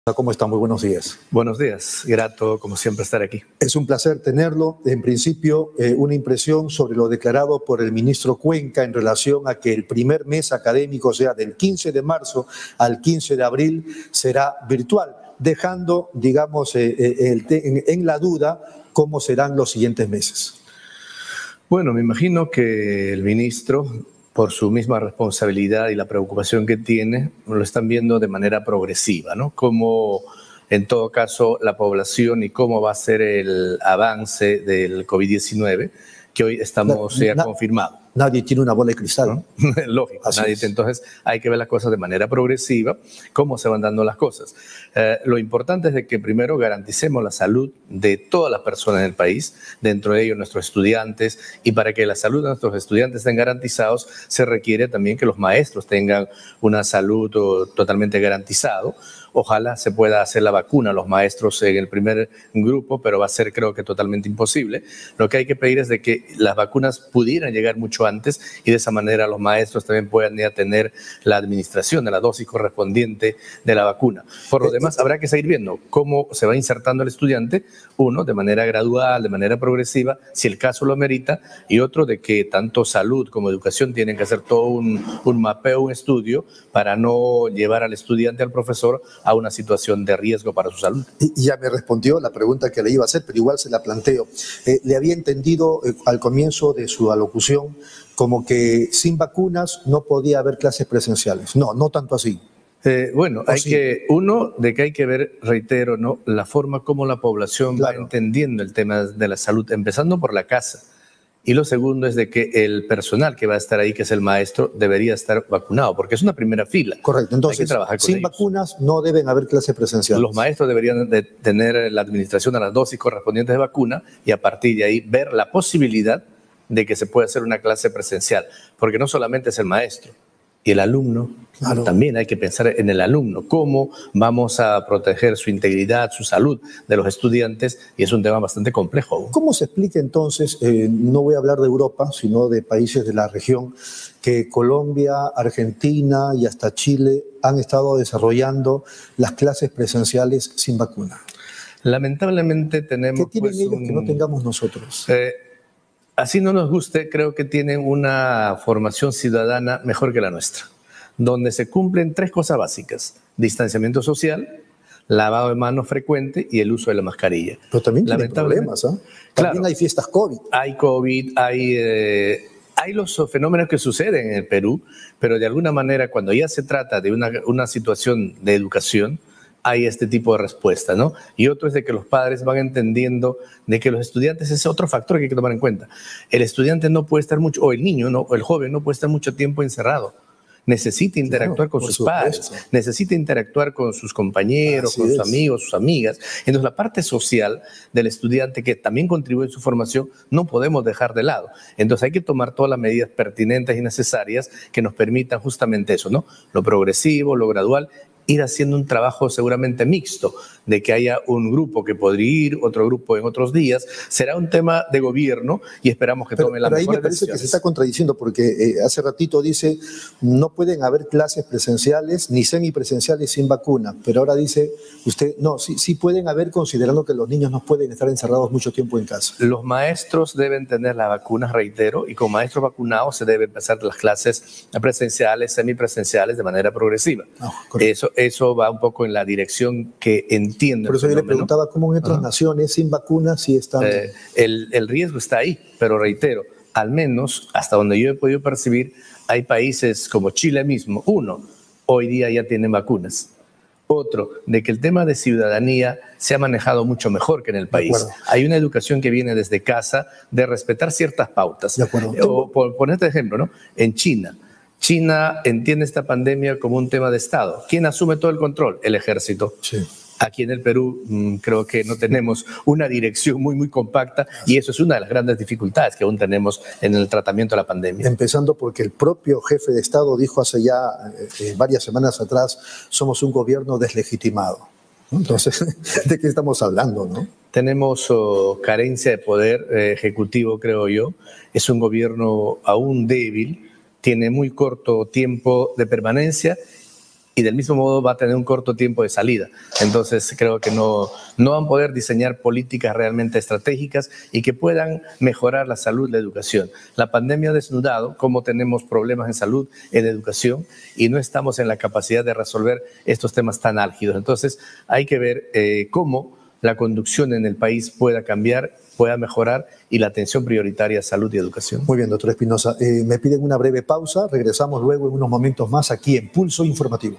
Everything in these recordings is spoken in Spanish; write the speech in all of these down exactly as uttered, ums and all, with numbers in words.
¿Cómo está? Muy buenos días. Buenos días, grato como siempre estar aquí. Es un placer tenerlo. En principio, eh, una impresión sobre lo declarado por el ministro Cuenca en relación a que el primer mes académico, o sea, del quince de marzo al quince de abril, será virtual, dejando, digamos, eh, el en, en la duda cómo serán los siguientes meses. Bueno, me imagino que el ministro, por su misma responsabilidad y la preocupación que tiene, lo están viendo de manera progresiva, ¿no? Cómo, en todo caso, la población y cómo va a ser el avance del COVID diecinueve, que hoy estamos ya Na, confirmado. Nadie tiene una bola de cristal. ¿No? Lógico, Así nadie. Es. Entonces hay que ver las cosas de manera progresiva, cómo se van dando las cosas. Eh, lo importante es de que primero garanticemos la salud de todas las personas del país, dentro de ellos nuestros estudiantes, y para que la salud de nuestros estudiantes estén garantizados, se requiere también que los maestros tengan una salud o, totalmente garantizado. Ojalá se pueda hacer la vacuna a los maestros en el primer grupo, pero va a ser, creo que, totalmente imposible. Lo que hay que pedir es de que las vacunas pudieran llegar mucho antes y de esa manera los maestros también puedan ya tener la administración de la dosis correspondiente de la vacuna. Por lo demás, habrá que seguir viendo cómo se va insertando el estudiante, uno, de manera gradual, de manera progresiva, si el caso lo amerita, y otro, de que tanto salud como educación tienen que hacer todo un, un mapeo, un estudio, para no llevar al estudiante, al profesor, a una situación de riesgo para su salud. Y ya me respondió la pregunta que le iba a hacer, pero igual se la planteo. Eh, le había entendido eh, al comienzo de su alocución como que sin vacunas no podía haber clases presenciales. No, no tanto así. Eh, bueno, hay sí? que, uno, de que hay que ver, reitero, ¿no?, la forma como la población Claro. va entendiendo el tema de la salud, empezando por la casa. Y lo segundo es de que el personal que va a estar ahí, que es el maestro, debería estar vacunado, porque es una primera fila. Correcto. Entonces, sin ellos. vacunas no deben haber clases presenciales. Los maestros deberían de tener la administración a las dosis correspondientes de vacuna y a partir de ahí ver la posibilidad de que se pueda hacer una clase presencial, porque no solamente es el maestro y el alumno, claro. También hay que pensar en el alumno, cómo vamos a proteger su integridad, su salud de los estudiantes, y es un tema bastante complejo. ¿Cómo se explica entonces, eh, no voy a hablar de Europa, sino de países de la región, que Colombia, Argentina y hasta Chile han estado desarrollando las clases presenciales sin vacuna? Lamentablemente tenemos... ¿Qué tienen pues, ellos un, que no tengamos nosotros? Eh, Así no nos guste, creo que tienen una formación ciudadana mejor que la nuestra, donde se cumplen tres cosas básicas: distanciamiento social, lavado de manos frecuente y el uso de la mascarilla. Pero también tienen problemas, ¿eh? También claro, hay fiestas COVID. Hay COVID, hay, eh, hay los fenómenos que suceden en el Perú, pero de alguna manera cuando ya se trata de una, una situación de educación, hay este tipo de respuesta, ¿no? Y otro es de que los padres van entendiendo de que los estudiantes es otro factor que hay que tomar en cuenta. El estudiante no puede estar mucho, o el niño, ¿no?, o el joven no puede estar mucho tiempo encerrado. Necesita interactuar claro, con sus supuesto. padres, necesita interactuar con sus compañeros, Así con sus es. amigos, sus amigas. Entonces, la parte social del estudiante, que también contribuye en su formación, no podemos dejar de lado. Entonces, hay que tomar todas las medidas pertinentes y necesarias que nos permitan justamente eso, ¿no? Lo progresivo, lo gradual, ir haciendo un trabajo seguramente mixto, de que haya un grupo que podría ir, otro grupo en otros días. Será un tema de gobierno y esperamos que pero, tome la mejor mejor decisión. Pero ahí me parece decisiones. que se está contradiciendo, porque eh, hace ratito dice no pueden haber clases presenciales ni semipresenciales sin vacuna, pero ahora dice usted, no, sí, sí pueden haber, considerando que los niños no pueden estar encerrados mucho tiempo en casa. Los maestros deben tener las vacunas, reitero, y con maestros vacunados se deben empezar las clases presenciales, semipresenciales de manera progresiva. No, eso, eso va un poco en la dirección que entiendo. Por eso yo le preguntaba cómo en otras uh-huh. naciones sin vacunas sí están... Eh, el, el riesgo está ahí, pero reitero, al menos hasta donde yo he podido percibir, hay países como Chile mismo, uno, hoy día ya tienen vacunas. Otro, de que el tema de ciudadanía se ha manejado mucho mejor que en el país. Hay una educación que viene desde casa de respetar ciertas pautas. De acuerdo. O, por poner este ejemplo, ¿no? En China, China entiende esta pandemia como un tema de Estado. ¿Quién asume todo el control? El ejército. Sí. Aquí en el Perú mmm, creo que no tenemos una dirección muy, muy compacta, y eso es una de las grandes dificultades que aún tenemos en el tratamiento de la pandemia. Empezando porque el propio jefe de Estado dijo hace ya eh, varias semanas atrás, somos un gobierno deslegitimado. Entonces, ¿de qué estamos hablando, no? Tenemos oh, carencia de poder eh, ejecutivo, creo yo. Es un gobierno aún débil, tiene muy corto tiempo de permanencia y del mismo modo va a tener un corto tiempo de salida. Entonces creo que no, no van a poder diseñar políticas realmente estratégicas y que puedan mejorar la salud, la educación. La pandemia ha desnudado cómo tenemos problemas en salud, en educación, y no estamos en la capacidad de resolver estos temas tan álgidos. Entonces hay que ver eh, cómo la conducción en el país pueda cambiar, pueda mejorar, y la atención prioritaria a salud y educación. Muy bien, doctor Espinosa. Eh, me piden una breve pausa. Regresamos luego en unos momentos más aquí en Pulso Informativo.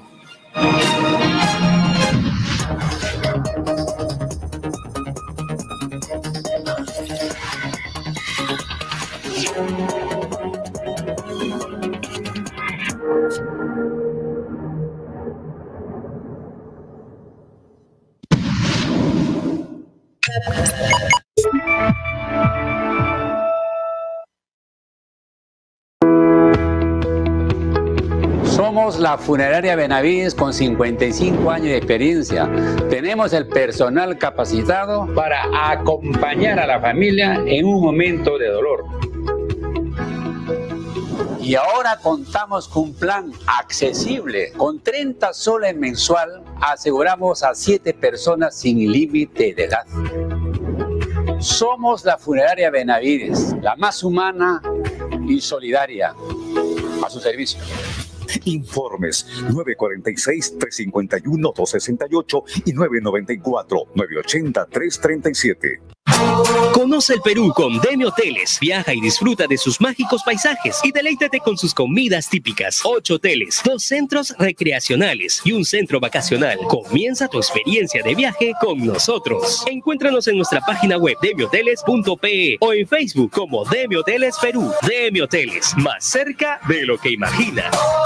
Somos la Funeraria Benavides con cincuenta y cinco años de experiencia. Tenemos el personal capacitado para acompañar a la familia en un momento de dolor. Y ahora contamos con un plan accesible. Con treinta soles mensual aseguramos a siete personas sin límite de edad. Somos la Funeraria Benavides, la más humana y solidaria. A su servicio. Informes nueve cuatro seis, tres cinco uno, dos seis ocho y nueve nueve cuatro, nueve ocho cero, tres tres siete. Conoce el Perú con Demi Hoteles. Viaja y disfruta de sus mágicos paisajes y deleítate con sus comidas típicas. Ocho hoteles, dos centros recreacionales y un centro vacacional. Comienza tu experiencia de viaje con nosotros. Encuéntranos en nuestra página web demi hoteles punto pe o en Facebook como Demi Hoteles Perú. Demi Hoteles, más cerca de lo que imaginas.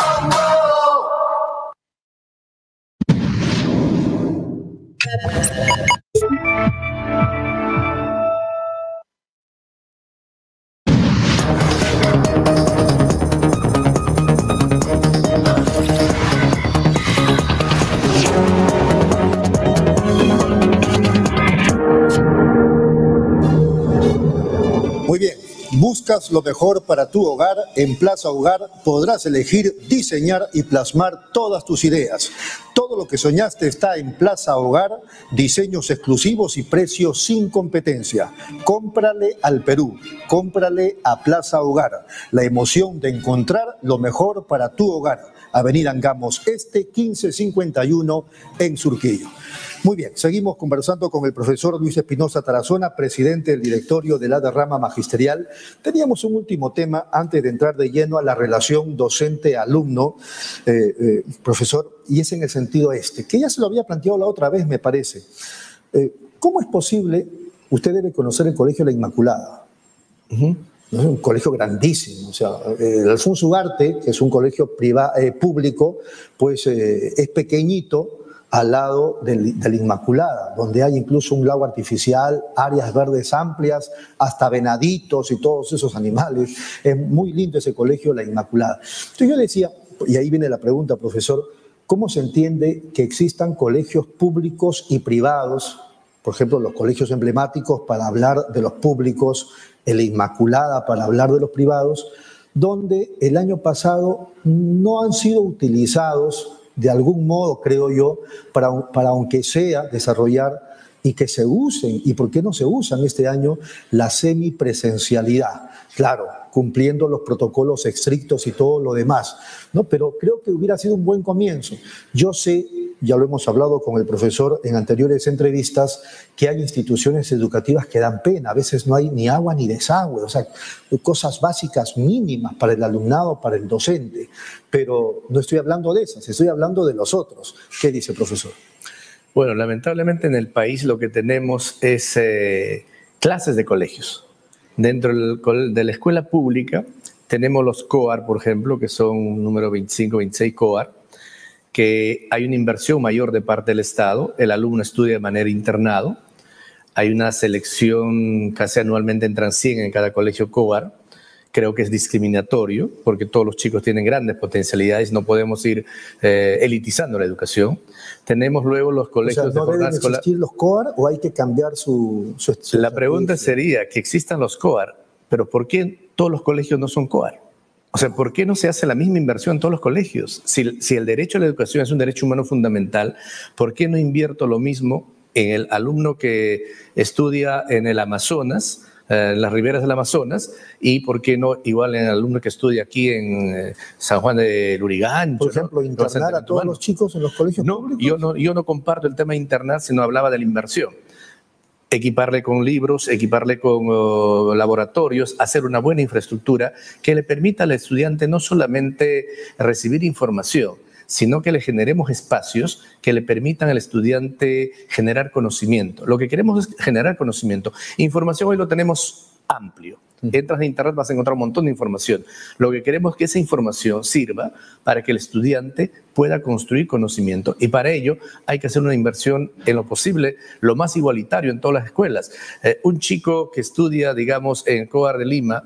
Muy bien, buscas lo mejor para tu hogar. En Plaza Hogar podrás elegir, diseñar y plasmar todas tus ideas. Todo lo que soñaste está en Plaza Hogar, diseños exclusivos y precios sin competencia. Cómprale al Perú, cómprale a Plaza Hogar. La emoción de encontrar lo mejor para tu hogar. Avenida Angamos Este, quince cincuenta y uno en Surquillo. Muy bien, seguimos conversando con el profesor Luis Espinosa Tarazona, presidente del directorio de la Rama Magisterial. Teníamos un último tema antes de entrar de lleno a la relación docente-alumno, eh, eh, profesor, y es en el sentido este, que ya se lo había planteado la otra vez, me parece. Eh, ¿Cómo es posible? Usted debe conocer el Colegio La Inmaculada. Uh-huh. Es un colegio grandísimo, o sea, el Alfonso Ugarte, que es un colegio privado, eh, público, pues eh, es pequeñito al lado del, de la Inmaculada, donde hay incluso un lago artificial, áreas verdes amplias, hasta venaditos y todos esos animales. Es muy lindo ese colegio, La Inmaculada. Entonces yo decía, y ahí viene la pregunta, profesor, ¿cómo se entiende que existan colegios públicos y privados? Por ejemplo, los colegios emblemáticos para hablar de los públicos, el Inmaculada para hablar de los privados, donde el año pasado no han sido utilizados de algún modo, creo yo, para, para aunque sea desarrollar y que se usen, y por qué no se usan este año, la semipresencialidad. Claro, cumpliendo los protocolos estrictos y todo lo demás, ¿no? Pero creo que hubiera sido un buen comienzo. Yo sé, ya lo hemos hablado con el profesor en anteriores entrevistas, que hay instituciones educativas que dan pena. A veces no hay ni agua ni desagüe, o sea, cosas básicas mínimas para el alumnado, para el docente. Pero no estoy hablando de esas, estoy hablando de los otros. ¿Qué dice, profesor? Bueno, lamentablemente en el país lo que tenemos es eh, clases de colegios. Dentro del, de la escuela pública tenemos los C O A R, por ejemplo, que son número veinticinco, veintiséis C O A R, que hay una inversión mayor de parte del Estado, el alumno estudia de manera internado, hay una selección casi anualmente, entran cien en cada colegio C O A R. Creo que es discriminatorio porque todos los chicos tienen grandes potencialidades, no podemos ir eh, elitizando la educación. Tenemos luego los colegios, o sea, ¿no de deben existir los C O A R o hay que cambiar su, su, su La pregunta sería que existan los C O A R, pero ¿por qué todos los colegios no son C O A R? O sea, ¿por qué no se hace la misma inversión en todos los colegios? Si, si el derecho a la educación es un derecho humano fundamental, ¿por qué no invierto lo mismo en el alumno que estudia en el Amazonas, eh, en las riberas del Amazonas, y por qué no igual en el alumno que estudia aquí en eh, San Juan de Lurigancho? Por ejemplo, ¿no? internar a todos los chicos en los colegios no, públicos. Yo no, yo no comparto el tema de internar, sino hablaba de la inversión. Equiparle con libros, equiparle con uh, laboratorios, hacer una buena infraestructura que le permita al estudiante no solamente recibir información, sino que le generemos espacios que le permitan al estudiante generar conocimiento. Lo que queremos es generar conocimiento. Información hoy lo tenemos amplio. Entras a internet, vas a encontrar un montón de información. Lo que queremos es que esa información sirva para que el estudiante pueda construir conocimiento, y para ello hay que hacer una inversión en lo posible, lo más igualitario en todas las escuelas. Eh, un chico que estudia, digamos, en COAR de Lima,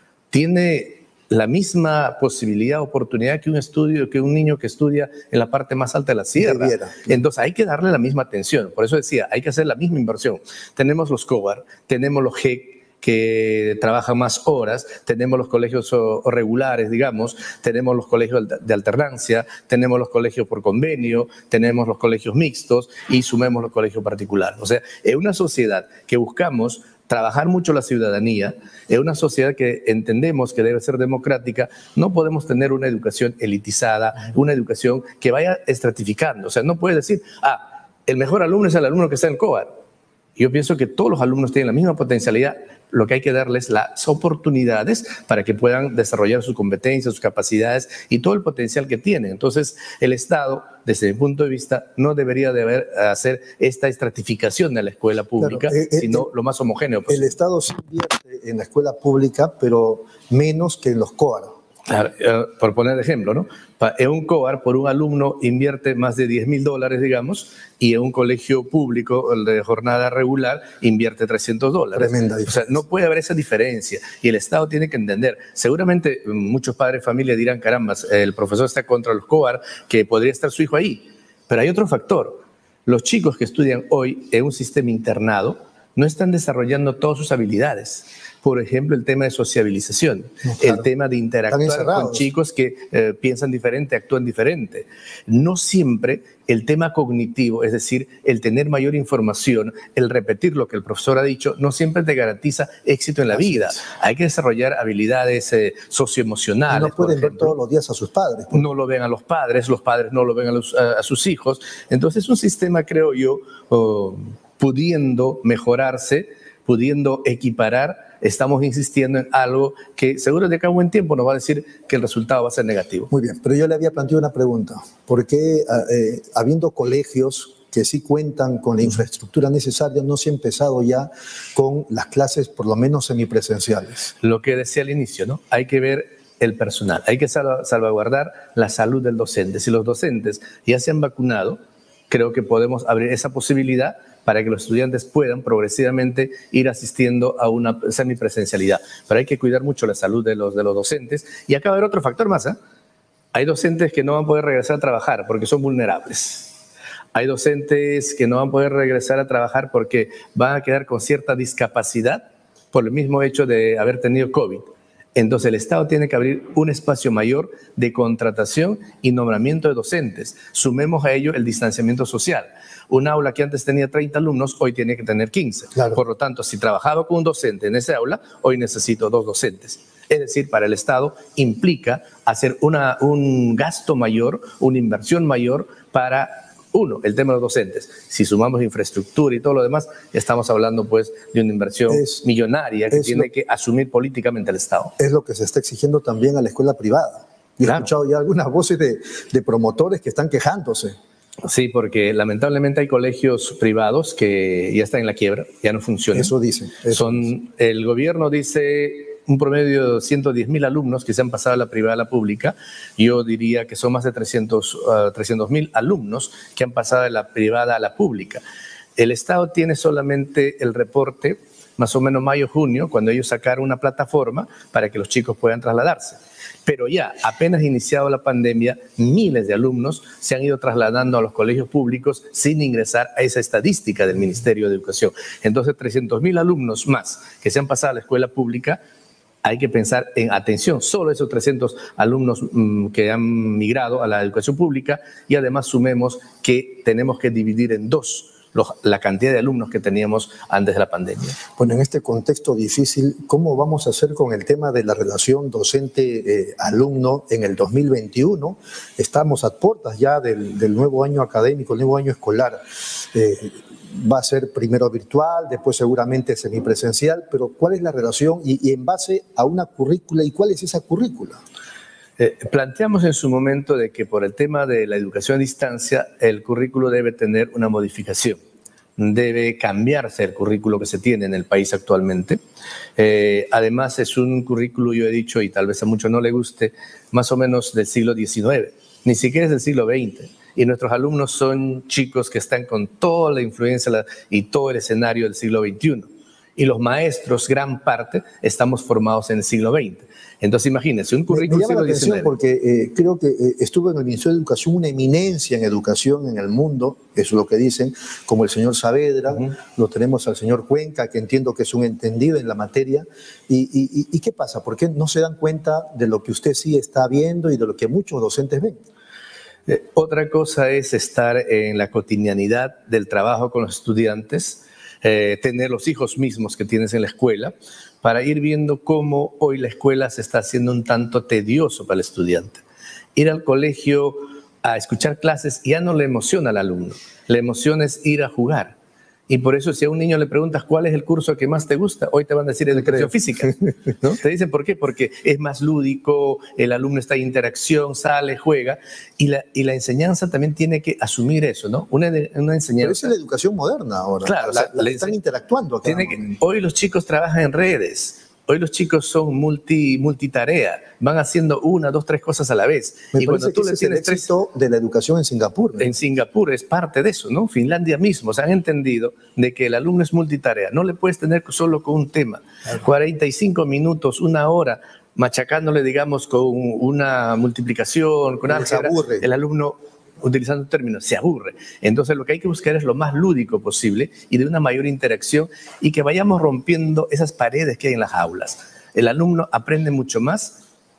tiene la misma posibilidad, oportunidad que un estudio, que un niño que estudia en la parte más alta de la sierra. Debiera. Entonces hay que darle la misma atención. Por eso decía, hay que hacer la misma inversión. Tenemos los COAR, tenemos los G E C, que trabajan más horas, tenemos los colegios o, o regulares, digamos, tenemos los colegios de alternancia, tenemos los colegios por convenio, tenemos los colegios mixtos y sumemos los colegios particulares. O sea, en una sociedad que buscamos trabajar mucho la ciudadanía, en una sociedad que entendemos que debe ser democrática, no podemos tener una educación elitizada, una educación que vaya estratificando. O sea, no puedes decir, ah, el mejor alumno es el alumno que está en el COAR. Yo pienso que todos los alumnos tienen la misma potencialidad. Lo que hay que darles las oportunidades para que puedan desarrollar sus competencias, sus capacidades y todo el potencial que tienen. Entonces, el Estado, desde mi punto de vista, no debería de haber, hacer esta estratificación de la escuela pública, claro, eh, sino eh, lo más homogéneo posible. El Estado sí invierte en la escuela pública, pero menos que en los COAR. Claro, por poner ejemplo, ¿no? En un COAR, por un alumno, invierte más de diez mil dólares, digamos, y en un colegio público, el de jornada regular, invierte trescientos dólares. Tremenda diferencia. O sea, no puede haber esa diferencia, y el Estado tiene que entender. Seguramente muchos padres de familia dirán, caramba, el profesor está contra los COAR, que podría estar su hijo ahí. Pero hay otro factor. Los chicos que estudian hoy en un sistema internado no están desarrollando todas sus habilidades. Por ejemplo, el tema de sociabilización, no, claro. el tema de interactuar con chicos que eh, piensan diferente, actúan diferente. No siempre el tema cognitivo, es decir, el tener mayor información, el repetir lo que el profesor ha dicho, no siempre te garantiza éxito en la vida. Hay que desarrollar habilidades eh, socioemocionales. Y no pueden ver todos los días a sus padres. ¿Pues? No lo ven a los padres, los padres no lo ven a, los, a, a sus hijos. Entonces es un sistema, creo yo, oh, pudiendo mejorarse, pudiendo equiparar. Estamos insistiendo en algo que seguro de acá a buen tiempo nos va a decir que el resultado va a ser negativo. Muy bien, pero yo le había planteado una pregunta. ¿Por qué, eh, habiendo colegios que sí cuentan con la infraestructura necesaria, no se ha empezado ya con las clases por lo menos semipresenciales? Lo que decía al inicio, ¿no? Hay que ver el personal, hay que salvaguardar la salud del docente. Si los docentes ya se han vacunado, creo que podemos abrir esa posibilidad para que los estudiantes puedan progresivamente ir asistiendo a una semipresencialidad. Pero hay que cuidar mucho la salud de los, de los docentes. Y acá va a haber otro factor más, ¿eh? Hay docentes que no van a poder regresar a trabajar porque son vulnerables. Hay docentes que no van a poder regresar a trabajar porque van a quedar con cierta discapacidad por el mismo hecho de haber tenido COVID. Entonces el Estado tiene que abrir un espacio mayor de contratación y nombramiento de docentes. Sumemos a ello el distanciamiento social. Un aula que antes tenía treinta alumnos, hoy tiene que tener quince. Claro. Por lo tanto, si trabajaba con un docente en ese aula, hoy necesito dos docentes. Es decir, para el Estado implica hacer una, un gasto mayor, una inversión mayor para, uno, el tema de los docentes. Si sumamos infraestructura y todo lo demás, estamos hablando pues de una inversión es, millonaria que tiene lo, que asumir políticamente el Estado. Es lo que se está exigiendo también a la escuela privada. Yo claro. he escuchado ya algunas voces de, de promotores que están quejándose. Sí, porque lamentablemente hay colegios privados que ya están en la quiebra, ya no funcionan. Eso dicen. Eso Son, dicen. El gobierno dice un promedio de ciento diez mil alumnos que se han pasado a la privada a la pública. Yo diría que son más de trescientos mil alumnos que han pasado de la privada a la pública. El Estado tiene solamente el reporte, más o menos mayo-junio, cuando ellos sacaron una plataforma para que los chicos puedan trasladarse. Pero ya, apenas iniciado la pandemia, miles de alumnos se han ido trasladando a los colegios públicos sin ingresar a esa estadística del Ministerio de Educación. Entonces, trescientos mil alumnos más que se han pasado a la escuela pública hay que pensar en atención, solo esos trescientos alumnos mmm, que han migrado a la educación pública, y además sumemos que tenemos que dividir en dos los, la cantidad de alumnos que teníamos antes de la pandemia. Bueno, en este contexto difícil, ¿cómo vamos a hacer con el tema de la relación docente-alumno en el dos mil veintiuno? Estamos a puertas ya del, del nuevo año académico, el nuevo año escolar. Eh, va a ser primero virtual, después seguramente semipresencial, pero ¿cuál es la relación y, y en base a una currícula? ¿Y cuál es esa currícula? Eh, planteamos en su momento de que por el tema de la educación a distancia, el currículo debe tener una modificación. Debe cambiarse el currículo que se tiene en el país actualmente. Eh, además, es un currículo, yo he dicho, y tal vez a muchos no le guste, más o menos del siglo diecinueve, ni siquiera es del siglo veinte. Y nuestros alumnos son chicos que están con toda la influencia y todo el escenario del siglo veintiuno. Y los maestros, gran parte, estamos formados en el siglo veinte. Entonces, imagínense, un currículo del siglo diecinueve. Porque eh, creo que eh, estuvo en el Ministerio de Educación una eminencia en educación en el mundo, eso es lo que dicen, como el señor Saavedra, uh-huh. Lo tenemos al señor Cuenca, que entiendo que es un entendido en la materia. Y, y, ¿Y qué pasa? ¿Por qué no se dan cuenta de lo que usted sí está viendo y de lo que muchos docentes ven? Eh, otra cosa es estar en la cotidianidad del trabajo con los estudiantes, eh, tener los hijos mismos que tienes en la escuela, para ir viendo cómo hoy la escuela se está haciendo un tanto tedioso para el estudiante. Ir al colegio a escuchar clases ya no le emociona al alumno, le emociona es ir a jugar. Y por eso si a un niño le preguntas cuál es el curso que más te gusta, hoy te van a decir educación física, ¿no? Te dicen por qué, porque es más lúdico, el alumno está en interacción, sale, juega, y la, y la enseñanza también tiene que asumir eso, ¿no? Una, una enseñanza. Pero esa es la educación moderna ahora. Claro, la, o sea, la, la están interactuando acá. Tiene que, hoy los chicos trabajan en redes. Hoy los chicos son multi, multitarea, van haciendo una, dos, tres cosas a la vez. Me y cuando tú que le ese tienes es el éxito tres, de la educación en Singapur, ¿no? En Singapur es parte de eso, ¿no? Finlandia mismo, se han entendido de que el alumno es multitarea. No le puedes tener solo con un tema. Claro. cuarenta y cinco minutos, una hora, machacándole, digamos, con una multiplicación, con álgebra. El alumno, utilizando términos, se aburre. Entonces lo que hay que buscar es lo más lúdico posible y de una mayor interacción y que vayamos rompiendo esas paredes que hay en las aulas. El alumno aprende mucho más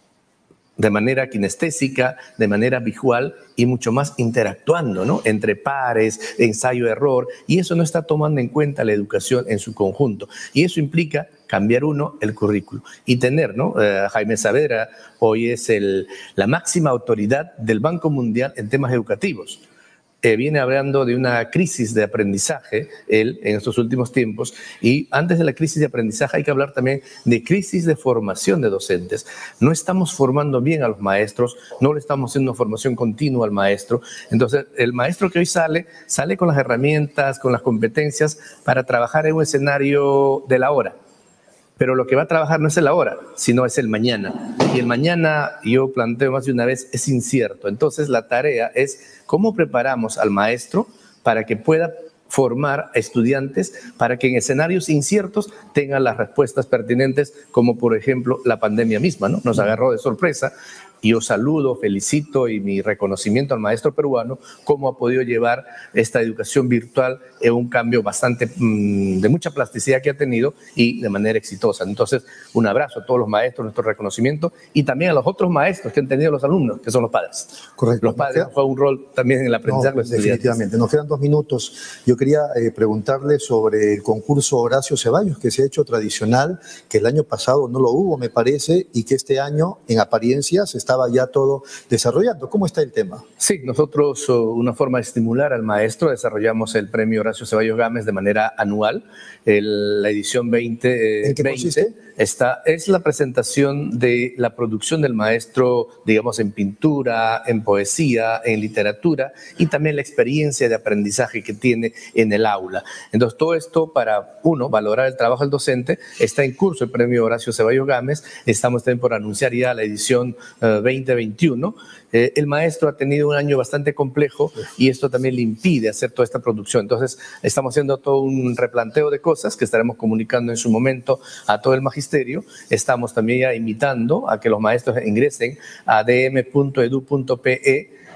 de manera kinestésica, de manera visual y mucho más interactuando, ¿no? Entre pares, ensayo-error, y eso no está tomando en cuenta la educación en su conjunto. Y eso implica cambiar uno el currículo y tener, ¿no? Eh, Jaime Saavedra hoy es el, la máxima autoridad del Banco Mundial en temas educativos. Eh, viene hablando de una crisis de aprendizaje, él, en estos últimos tiempos, y antes de la crisis de aprendizaje hay que hablar también de crisis de formación de docentes. No estamos formando bien a los maestros, no le estamos haciendo una formación continua al maestro. Entonces, el maestro que hoy sale, sale con las herramientas, con las competencias para trabajar en un escenario de la hora. Pero lo que va a trabajar no es el ahora, sino es el mañana. Y el mañana, yo planteo más de una vez, es incierto. Entonces, la tarea es cómo preparamos al maestro para que pueda formar a estudiantes para que en escenarios inciertos tengan las respuestas pertinentes, como por ejemplo la pandemia misma, ¿no? Nos agarró de sorpresa. Yo saludo, felicito y mi reconocimiento al maestro peruano, cómo ha podido llevar esta educación virtual en un cambio bastante mmm, de mucha plasticidad que ha tenido y de manera exitosa. Entonces, un abrazo a todos los maestros, nuestro reconocimiento y también a los otros maestros que han tenido los alumnos, que son los padres. Correcto. Los padres han jugado un rol también en el aprendizaje. No, definitivamente. Nos quedan dos minutos. Yo quería eh, preguntarle sobre el concurso Horacio Ceballos, que se ha hecho tradicional, que el año pasado no lo hubo, me parece, y que este año, en apariencia, se estaba ya todo desarrollando. ¿Cómo está el tema? Sí, nosotros, una forma de estimular al maestro, desarrollamos el premio Horacio Ceballos Gámez de manera anual. El, la edición veinte, ¿En qué veinte consiste? Esta es la presentación de la producción del maestro, digamos, en pintura, en poesía, en literatura y también la experiencia de aprendizaje que tiene en el aula. Entonces, todo esto para, uno, valorar el trabajo del docente. Está en curso el premio Horacio Ceballos Gámez. Estamos también por anunciar ya la edición uh, veinte veintiuno. Eh, el maestro ha tenido un año bastante complejo y esto también le impide hacer toda esta producción. Entonces, estamos haciendo todo un replanteo de cosas que estaremos comunicando en su momento a todo el magisterio. Estamos también ya invitando a que los maestros ingresen a d m punto edu punto p e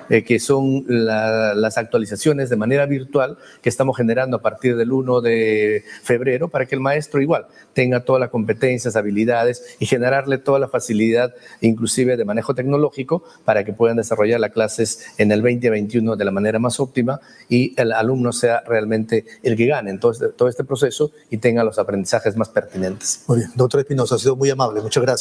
eh, que son la, las actualizaciones de manera virtual que estamos generando a partir del primero de febrero para que el maestro igual tenga todas las competencias, habilidades y generarle toda la facilidad, inclusive de manejo tecnológico, para que puedan desarrollar las clases en el veinte veintiuno de la manera más óptima y el alumno sea realmente el que gane en todo este, todo este proceso y tenga los aprendizajes más pertinentes. Muy bien, doctor Espinosa, ha sido muy amable, muchas gracias.